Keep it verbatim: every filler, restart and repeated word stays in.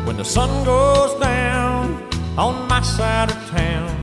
When the sun goes down on my side of town,